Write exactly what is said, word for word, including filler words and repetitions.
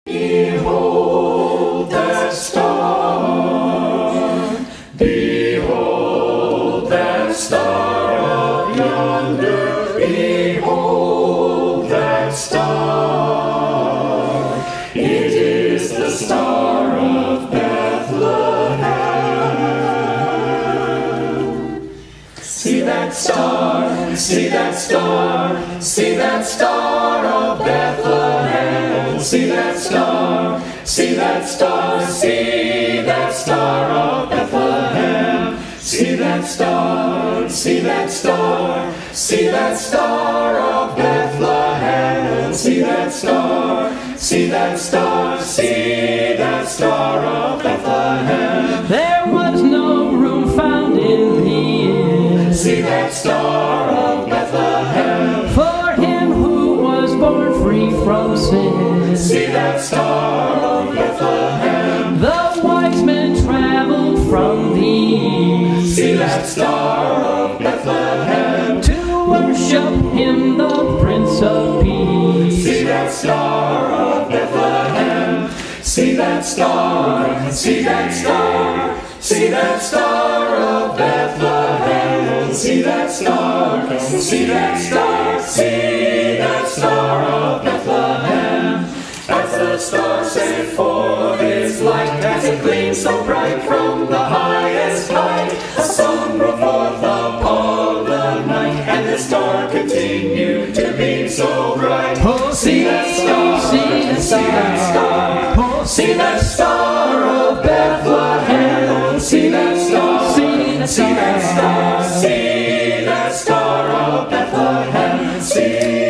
Behold that star, behold that star up yonder, behold that star. It is the star of Bethlehem. See that star, see that star, see that star of Bethlehem. See that star, see that star, see that star of Bethlehem. See that star, see that star, see that star of Bethlehem. See that star, see that star, see that star of Bethlehem. There was no room found in the inn. See that star of Bethlehem. For him who was born free from sin. See that star of Bethlehem. The wise men traveled from the east. See that star of Bethlehem. To worship him, the Prince of Peace. See that star of Bethlehem. See that star, see that star, see that star of Bethlehem. See that star, see that star, see that star of Bethlehem. As the star sent forth its light, as it gleamed so bright from the highest height, a song broke forth upon the night, and the star continued to beam so bright. Oh, see that star, see that see that star, oh, see that star of Bethlehem. See that star, see that see that star, see that star of Bethlehem. See